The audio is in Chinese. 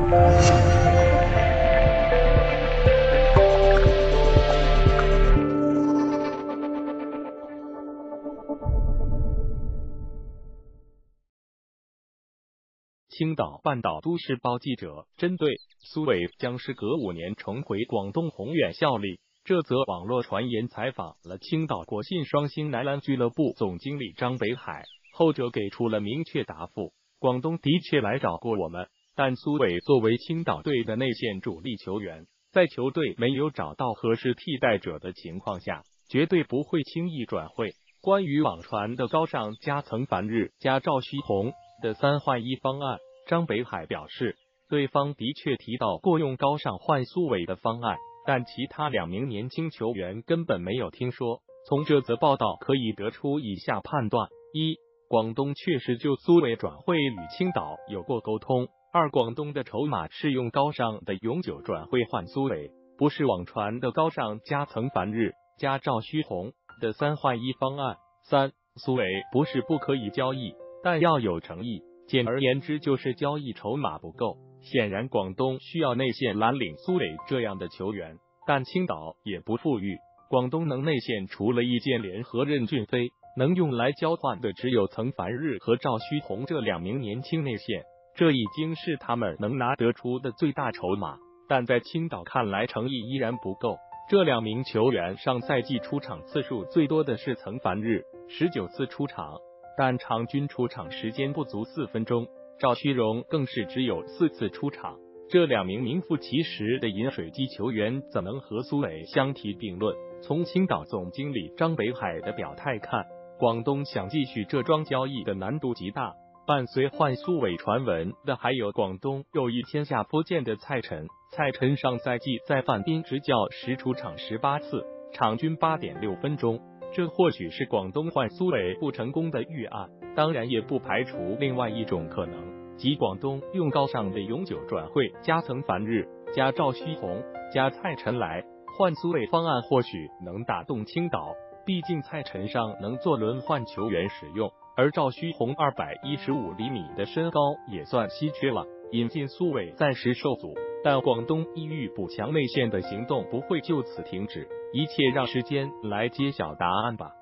青岛半岛都市报记者针对苏伟将时隔5年重回广东宏远效力这则网络传言采访了青岛国信双星男篮俱乐部总经理张北海，后者给出了明确答复：广东的确来找过我们，但苏伟作为青岛队的内线主力球员，在球队没有找到合适替代者的情况下，绝对不会轻易转会。关于网传的高尚加曾凡日加赵旭红的3换1方案，张北海表示，对方的确提到过用高尚换苏伟的方案，但其他2名年轻球员根本没有听说。从这则报道可以得出以下判断：一、广东确实就苏伟转会与青岛有过沟通；二、广东的筹码是用高尚的永久转会换苏伟，不是网传的高尚加曾凡日加赵旭红的3换1方案；三、苏伟不是不可以交易，但要有诚意。简而言之，就是交易筹码不够。显然，广东需要内线蓝领苏伟这样的球员，但青岛也不富裕。广东能内线除了易建联和任骏飞，能用来交换的只有曾凡日和赵旭红这2名年轻内线，这已经是他们能拿得出的最大筹码。但在青岛看来，诚意依然不够。这2名球员上赛季出场次数最多的是曾凡日，19次出场，但场均出场时间不足4分钟，赵旭荣更是只有4次出场。这2名名副其实的饮水机球员怎能和苏伟相提并论？从青岛总经理张北海的表态看，广东想继续这桩交易的难度极大。伴随换苏伟传闻的还有广东又一天下福建的蔡晨。蔡晨上赛季在范滨执教时出场18次，场均8.6分钟。这或许是广东换苏伟不成功的预案，当然也不排除另外一种可能，即广东用高尚的永久转会加曾凡日加赵旭红加蔡晨来换苏伟方案，或许能打动青岛。毕竟蔡晨上能做轮换球员使用，而赵旭红215厘米的身高也算稀缺了，引进苏伟暂时受阻。但广东意欲补强内线的行动不会就此停止，一切让时间来揭晓答案吧。